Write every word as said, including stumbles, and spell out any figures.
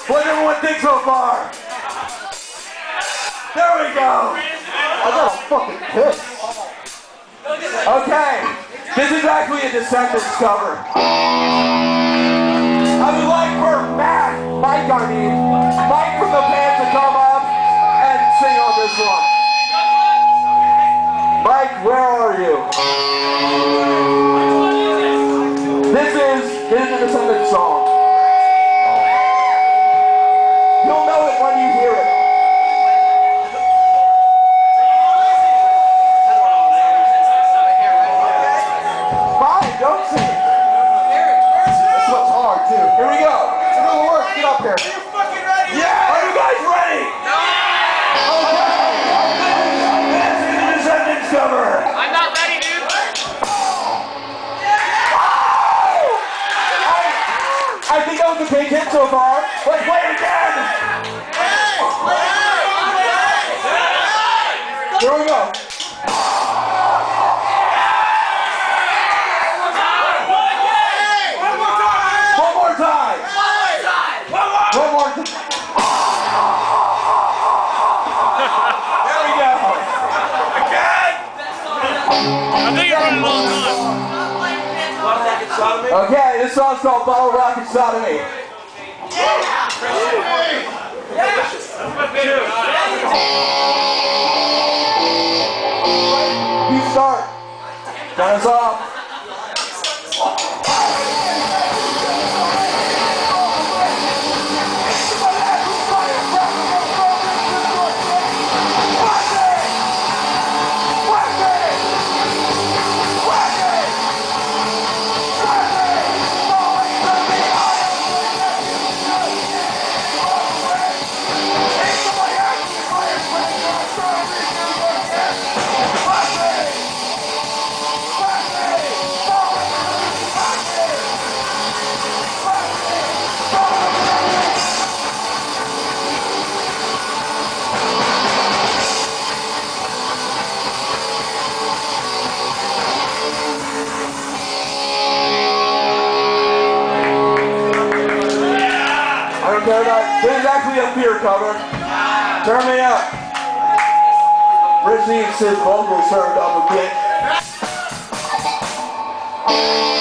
What does everyone think so far? There we go. I got a fucking piss. Okay, this is actually a Descendants cover. I would like for Matt, Mike I mean, Mike from the band to come up and sing on this one. Mike, where are you? This is, this is a Descendants song. You'll know it when you hear it. Fine, don't sing it. This one's hard too. Here we go. It's a little work. Get up here. Are you fucking ready? Yeah! Are you guys ready? No! Okay! This is the Descendants cover. I'm not ready, dude. I think that was a big hit so far. Let's play it again! Here we go. One more time. One more time. There we go. Again. I think you're running long time. Okay, this song's called Bottle Rocket Sodomy. You start. Turn us off. This is actually a beer cover. Turn me up. Rich needs his vocals turned up a bit.